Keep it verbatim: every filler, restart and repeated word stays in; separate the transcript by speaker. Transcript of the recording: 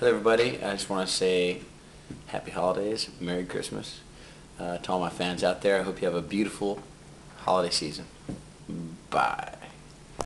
Speaker 1: Hello everybody, I just want to say happy holidays, Merry Christmas uh, to all my fans out there. I hope you have a beautiful holiday season. Bye.